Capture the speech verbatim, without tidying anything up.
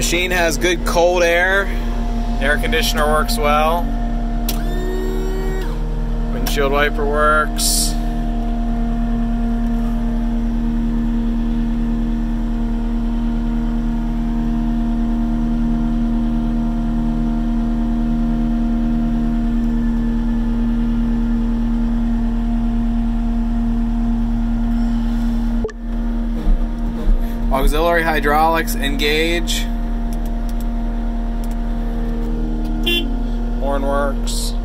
Machine has good cold air. Air conditioner works well. Windshield wiper works. Auxiliary hydraulics engage. Horn works.